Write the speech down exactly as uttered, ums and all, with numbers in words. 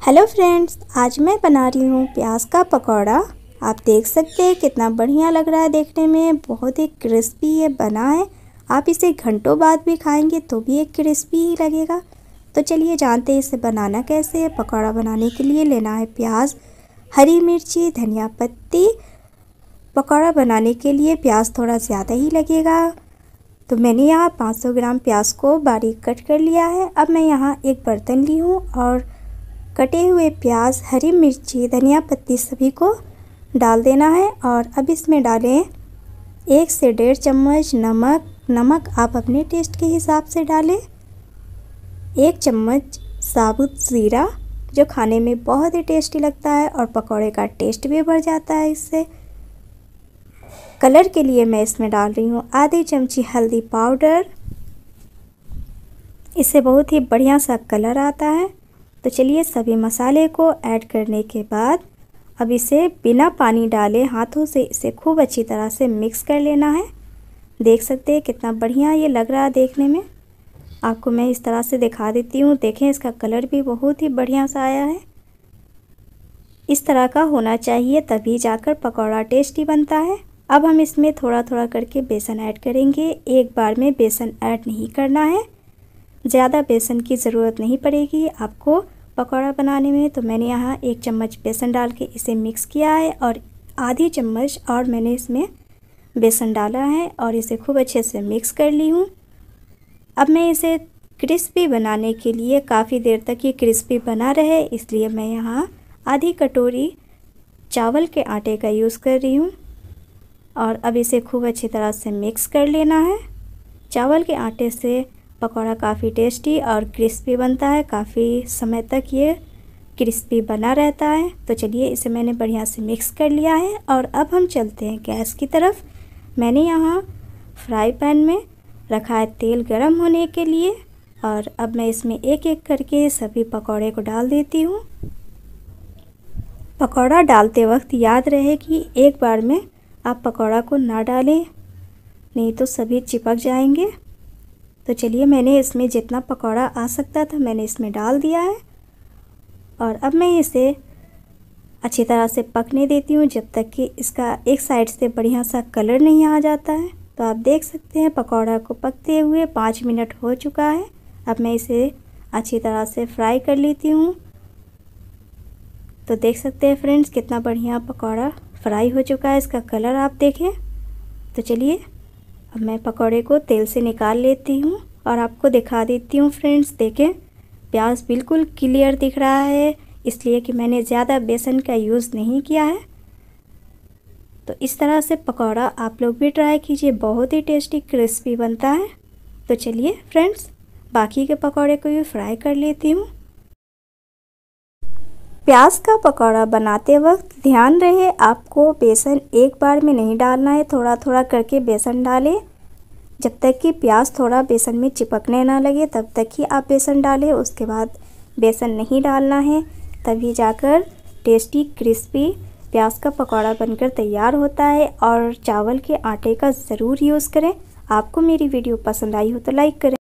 Hello friends, आज मैं बना रही हूँ प्याज का पकौड़ा। आप देख सकते हैं कितना बढ़िया लग रहा है देखने में, बहुत ही क्रिस्पी ये बना है। आप इसे घंटों बाद भी खाएंगे तो भी एक क्रिस्पी ही लगेगा। तो चलिए जानते हैं इसे बनाना कैसे है। पकौड़ा बनाने के लिए लेना है प्याज, हरी मिर्ची, धनिया पत्ती। पकौड़ा बनाने के लिए प्याज थोड़ा ज़्यादा ही लगेगा, तो मैंने यहाँ पाँच सौ ग्राम प्याज को बारीक कट कर लिया है। अब मैं यहाँ एक बर्तन ली हूँ और कटे हुए प्याज, हरी मिर्ची, धनिया पत्ती सभी को डाल देना है। और अब इसमें डालें एक से डेढ़ चम्मच नमक। नमक आप अपने टेस्ट के हिसाब से डालें। एक चम्मच साबुत ज़ीरा, जो खाने में बहुत ही टेस्टी लगता है और पकौड़े का टेस्ट भी बढ़ जाता है इससे। कलर के लिए मैं इसमें डाल रही हूँ आधी चमची हल्दी पाउडर, इससे बहुत ही बढ़िया सा कलर आता है। तो चलिए सभी मसाले को ऐड करने के बाद अब इसे बिना पानी डाले हाथों से इसे खूब अच्छी तरह से मिक्स कर लेना है। देख सकते हैं कितना बढ़िया ये लग रहा है देखने में। आपको मैं इस तरह से दिखा देती हूँ। देखें इसका कलर भी बहुत ही बढ़िया सा आया है। इस तरह का होना चाहिए, तभी जाकर पकौड़ा टेस्टी बनता है। अब हम इसमें थोड़ा थोड़ा करके बेसन ऐड करेंगे। एक बार में बेसन ऐड नहीं करना है, ज़्यादा बेसन की ज़रूरत नहीं पड़ेगी आपको पकौड़ा बनाने में। तो मैंने यहाँ एक चम्मच बेसन डाल के इसे मिक्स किया है और आधी चम्मच और मैंने इसमें बेसन डाला है और इसे खूब अच्छे से मिक्स कर ली हूँ। अब मैं इसे क्रिस्पी बनाने के लिए काफ़ी देर तक ये क्रिस्पी बना रहे, इसलिए मैं यहाँ आधी कटोरी चावल के आटे का यूज़ कर रही हूँ। और अब इसे खूब अच्छी तरह से मिक्स कर लेना है। चावल के आटे से पकौड़ा काफ़ी टेस्टी और क्रिस्पी बनता है, काफ़ी समय तक ये क्रिस्पी बना रहता है। तो चलिए इसे मैंने बढ़िया से मिक्स कर लिया है और अब हम चलते हैं गैस की तरफ। मैंने यहाँ फ्राई पैन में रखा है तेल गरम होने के लिए और अब मैं इसमें एक एक करके सभी पकौड़े को डाल देती हूँ। पकौड़ा डालते वक्त याद रहे कि एक बार में आप पकौड़ा को ना डालें, नहीं तो सभी चिपक जाएंगे। तो चलिए मैंने इसमें जितना पकौड़ा आ सकता था मैंने इसमें डाल दिया है और अब मैं इसे अच्छी तरह से पकने देती हूँ जब तक कि इसका एक साइड से बढ़िया सा कलर नहीं आ जाता है। तो आप देख सकते हैं पकौड़ा को पकते हुए पाँच मिनट हो चुका है। अब मैं इसे अच्छी तरह से फ्राई कर लेती हूँ। तो देख सकते हैं फ्रेंड्स कितना बढ़िया पकौड़ा फ्राई हो चुका है, इसका कलर आप देखें। तो चलिए अब मैं पकौड़े को तेल से निकाल लेती हूँ और आपको दिखा देती हूँ। फ्रेंड्स देखें प्याज बिल्कुल क्लियर दिख रहा है, इसलिए कि मैंने ज़्यादा बेसन का यूज़ नहीं किया है। तो इस तरह से पकौड़ा आप लोग भी ट्राई कीजिए, बहुत ही टेस्टी क्रिस्पी बनता है। तो चलिए फ्रेंड्स बाकी के पकौड़े को भी फ्राई कर लेती हूँ। प्याज का पकौड़ा बनाते वक्त ध्यान रहे आपको बेसन एक बार में नहीं डालना है, थोड़ा थोड़ा करके बेसन डालें। जब तक कि प्याज थोड़ा बेसन में चिपकने ना लगे तब तक ही आप बेसन डालें, उसके बाद बेसन नहीं डालना है। तभी जाकर टेस्टी क्रिस्पी प्याज का पकौड़ा बनकर तैयार होता है। और चावल के आटे का ज़रूर यूज़ करें। आपको मेरी वीडियो पसंद आई हो तो लाइक करें।